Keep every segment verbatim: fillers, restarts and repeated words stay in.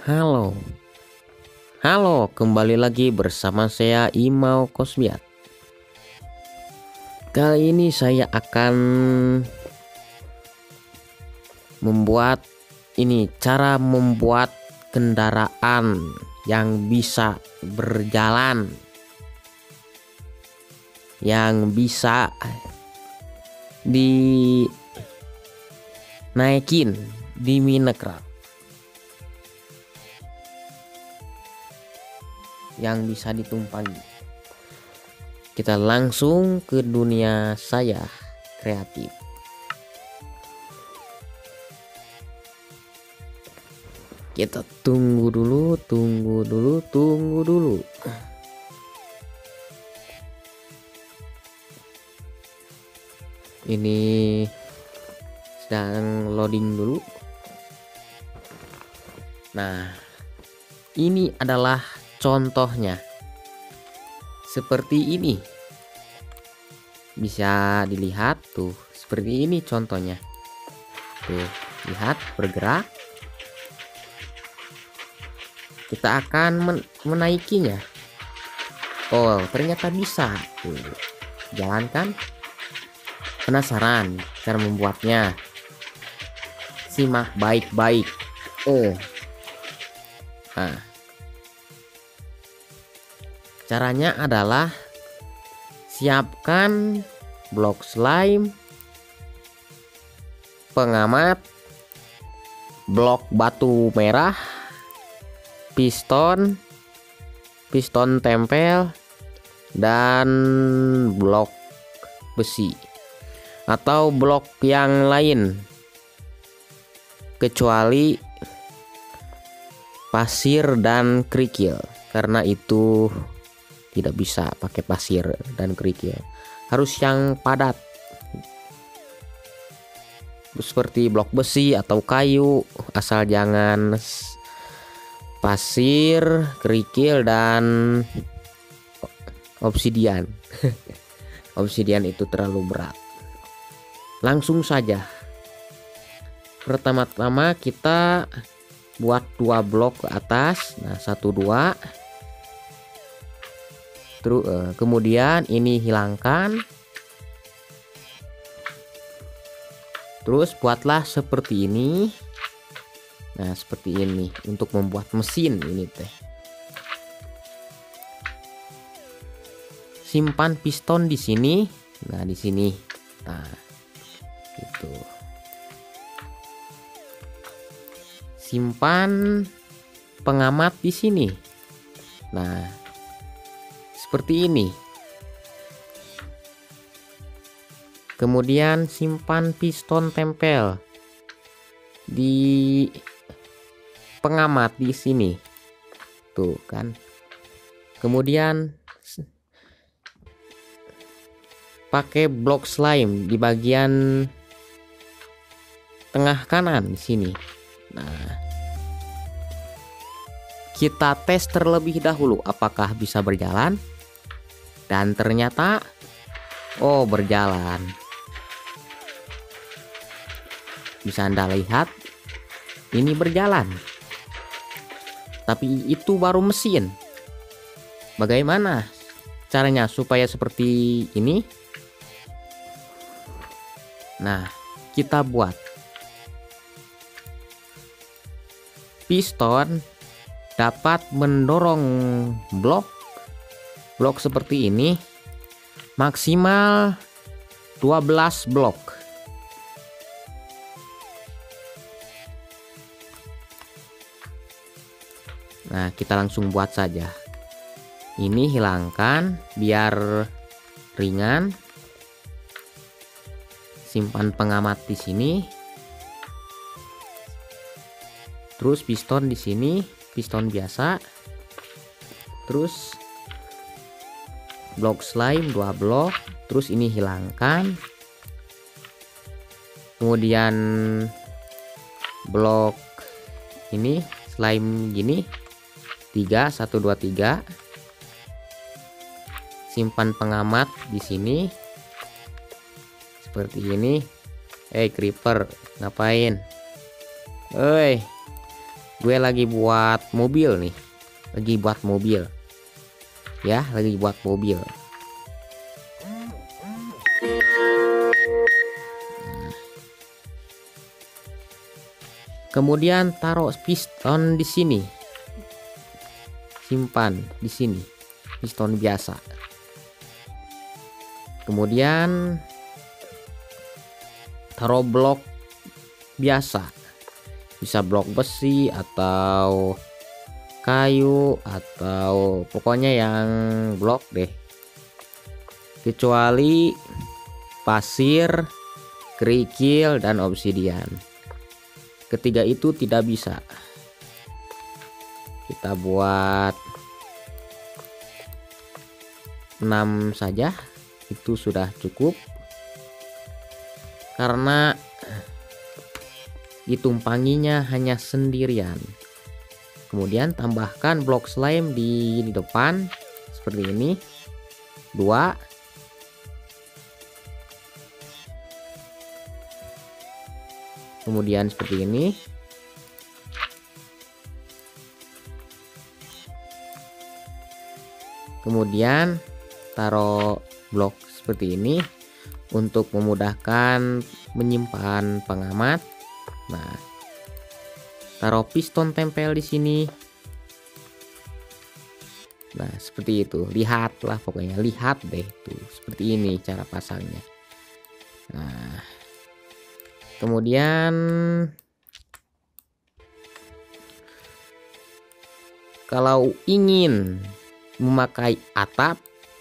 Halo, halo, kembali lagi bersama saya Imau Kosbiat. Kali ini saya akan membuat ini cara membuat kendaraan yang bisa berjalan, yang bisa dinaikin di Minecraft, yang bisa ditumpangi. Kita langsung ke dunia saya kreatif. Kita tunggu dulu, tunggu dulu, tunggu dulu. Ini sedang loading dulu. Nah, ini adalah contohnya. Seperti ini. Bisa dilihat tuh, seperti ini contohnya. Tuh, lihat bergerak. Kita akan men menaikinya. Oh, ternyata bisa. Tuh, jalankan. Penasaran cara membuatnya? Simak baik-baik. Oh. Nah. Caranya adalah siapkan blok slime, pengamat, blok batu merah, piston, piston tempel, dan blok besi atau blok yang lain kecuali pasir dan kerikil, karena itu tidak bisa pakai pasir dan kerikil, harus yang padat seperti blok besi atau kayu, asal jangan pasir, kerikil, dan obsidian. Obsidian itu terlalu berat. Langsung saja, pertama-tama kita buat dua blok ke atas. Nah, satu dua. Terus eh, kemudian ini hilangkan. Terus buatlah seperti ini. Nah, seperti ini untuk membuat mesin ini teh. Simpan piston di sini. Nah, di sini. Nah, itu. Simpan pengamat di sini. Nah, seperti ini. Kemudian simpan piston tempel di pengamat di sini. Tuh kan. Kemudian pakai blok slime di bagian tengah kanan di sini. Nah, kita tes terlebih dahulu apakah bisa berjalan. Dan ternyata oh, berjalan. Bisa Anda lihat, ini berjalan. Tapi itu baru mesin. Bagaimana caranya supaya seperti ini? Nah, kita buat piston dapat mendorong blok blok seperti ini maksimal dua belas blok. Nah, kita langsung buat saja. Ini hilangkan biar ringan. Simpan pengamat di sini. Terus piston di sini, piston biasa. Terus blok slime dua blok, terus ini hilangkan. Kemudian blok ini slime gini tiga, satu dua tiga. Simpan pengamat di sini seperti ini. Eh, hey, creeper, ngapain? Oi, gue lagi buat mobil nih, lagi buat mobil ya, lagi buat mobil. Kemudian taruh piston di sini, simpan di sini, piston biasa. Kemudian taruh blok biasa, bisa blok besi atau kayu atau pokoknya yang blok deh, kecuali pasir, kerikil, dan obsidian. Ketiga itu tidak bisa. Kita buat enam saja, itu sudah cukup karena ditumpanginya hanya sendirian. Kemudian tambahkan blok slime di, di depan seperti ini, dua. Kemudian seperti ini. Kemudian taruh blok seperti ini untuk memudahkan menyimpan pengamat. Nah, taruh piston tempel di sini. Nah, seperti itu. Lihatlah pokoknya, lihat deh tuh. Seperti ini cara pasangnya. Nah, kemudian kalau ingin memakai atap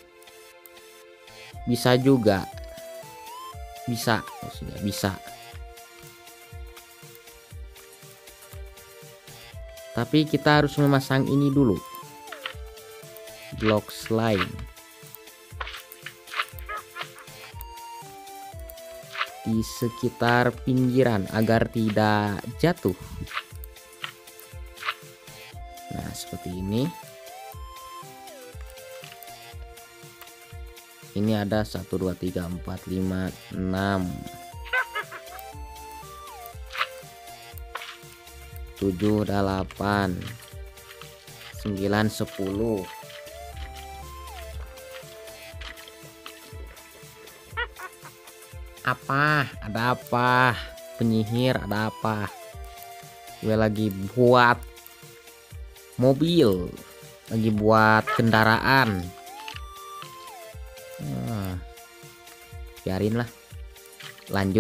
bisa juga, bisa maksudnya bisa, tapi kita harus memasang ini dulu, blok slime di sekitar pinggiran agar tidak jatuh. Nah, seperti ini. Ini ada satu dua tiga empat lima enam tujuh delapan sembilan sepuluh. Apa? Ada apa? Penyihir, ada apa? Gue lagi buat mobil, lagi buat kendaraan. Nah, biarin lah, lanjut.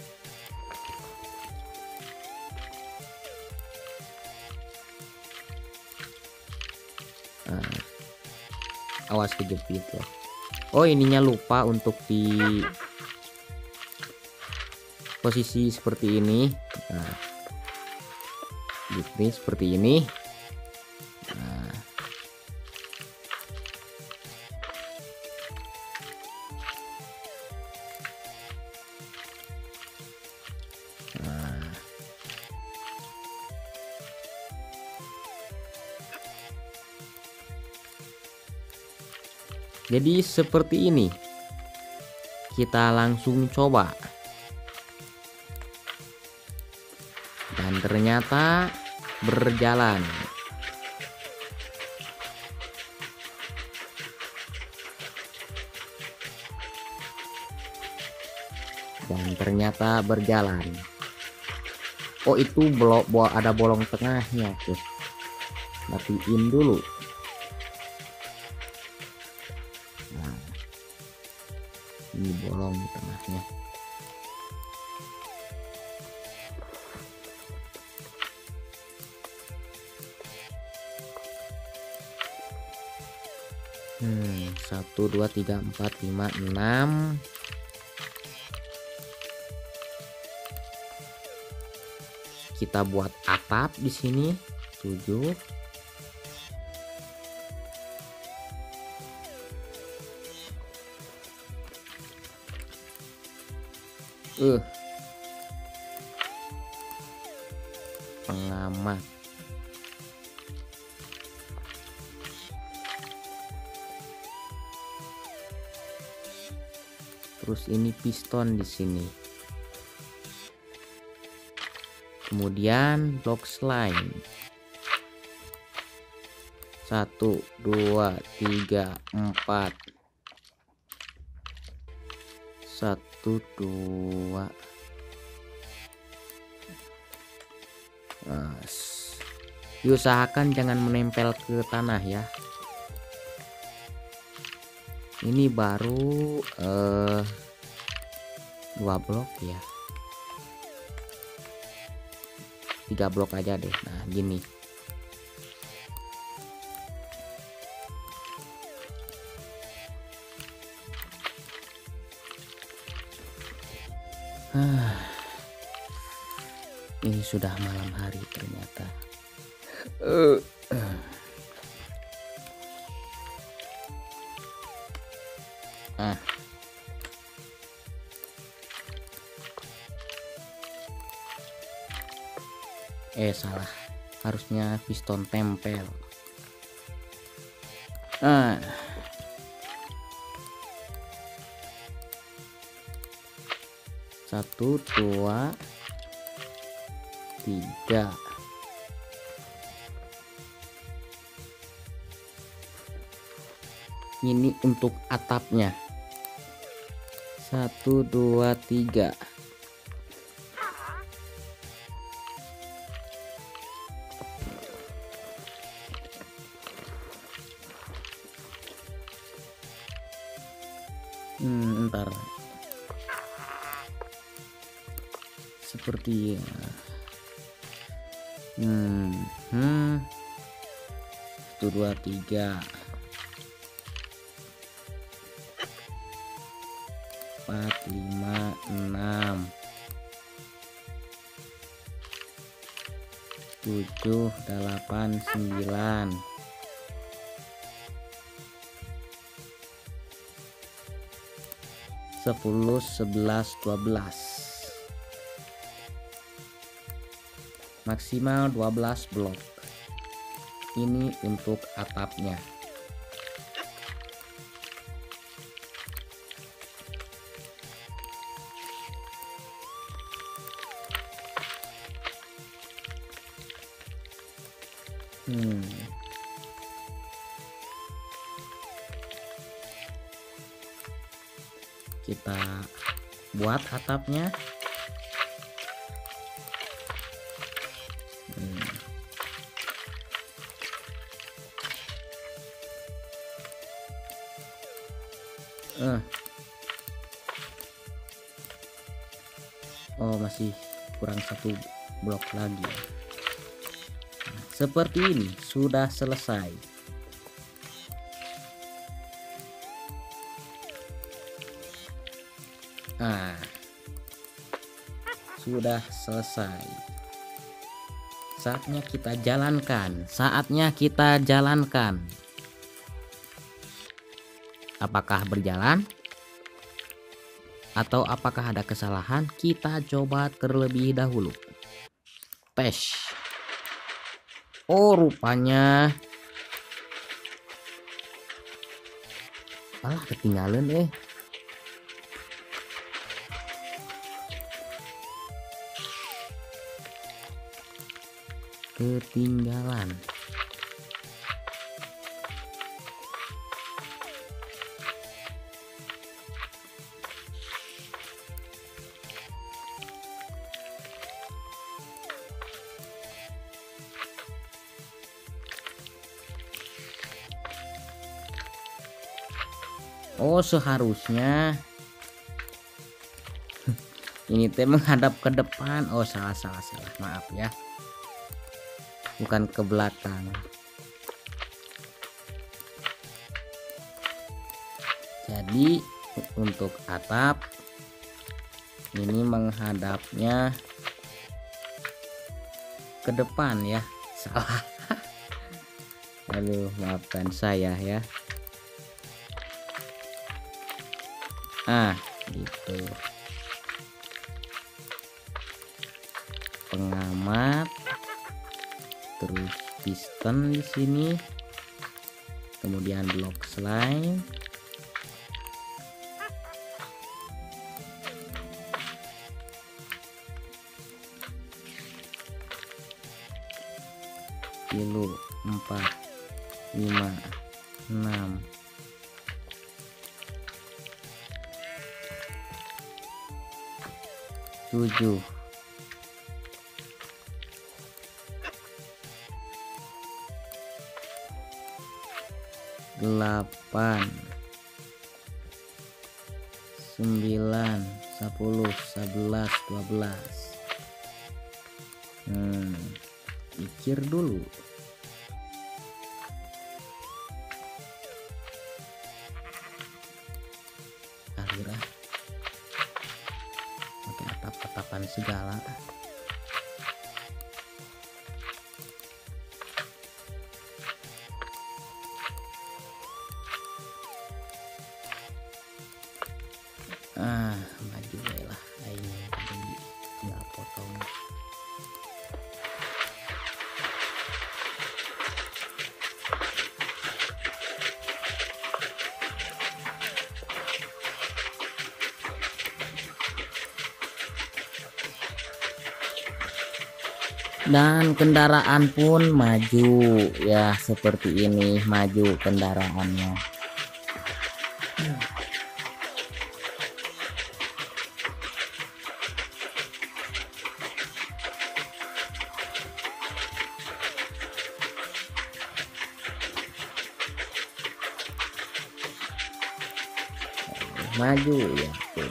Nah, awas kejepit loh. Oh, ininya lupa untuk di posisi seperti ini. Nah, ini seperti ini. Nah, nah. Jadi seperti ini. Kita langsung coba. Dan ternyata berjalan. Dan ternyata berjalan. Oh, itu blok, ada bolong tengahnya tuh. Matiin dulu. Nah, ini bolong tengahnya. Hmm, satu dua tiga empat lima enam. Kita buat atap di sini tujuh. Uh. Pengamat. Terus ini piston di sini. Kemudian blok slime. Satu, dua, tiga, empat. Satu, dua. Nah, diusahakan jangan menempel ke tanah ya. Ini baru eh, dua blok ya. Tiga blok aja deh. Nah gini. Ah, ini sudah malam hari ternyata. Uh, uh. Ah. Eh salah, harusnya piston tempel. Ah. Satu, dua, tiga. Ini untuk atapnya. Satu, dua, tiga. Hmm, ntar. Seperti ya. Hmm, hmm. Satu, dua, tiga. Empat, lima, enam. Tujuh, delapan, sembilan. Sepuluh, sebelas, dua belas. Maksimal dua belas blok. Ini untuk atapnya. Hmm. Kita buat atapnya. Hmm. Uh. Oh, masih kurang satu blok lagi. Nah, seperti ini sudah selesai. Nah, sudah selesai. Saatnya kita jalankan. Saatnya kita jalankan. Apakah berjalan? Atau apakah ada kesalahan? Kita coba terlebih dahulu. Tes. Oh, rupanya. Alah, ketinggalan eh. Ketinggalan. Oh, seharusnya ini teh menghadap ke depan. Oh, salah salah salah. Maaf ya. Bukan ke belakang. Jadi untuk atap ini menghadapnya ke depan ya. Salah. Aduh, maafkan saya ya. Ah, gitu. Pengamat, terus piston di sini, kemudian blok slime, kilo empat lima, enam, tujuh, delapan, sembilan, sepuluh, sebelas, dua belas. Hmm, pikir dulu. Alirah pakai atap-atapan segala. Ah, maju lah ini tinggal potong. Dan kendaraan pun maju ya, seperti ini maju kendaraannya. Maju ya tuh.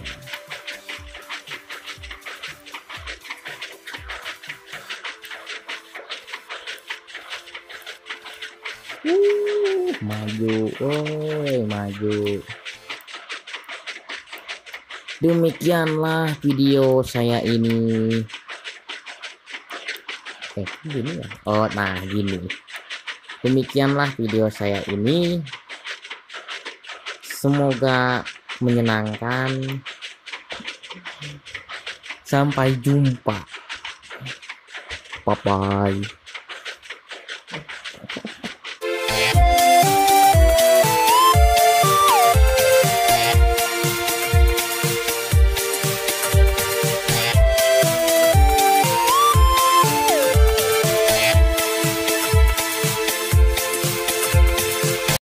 Uh, maju, oi maju. Demikianlah video saya ini. Eh gini ya. Oh nah gini. Demikianlah video saya ini. Semoga menyenangkan. Sampai jumpa. Bye bye.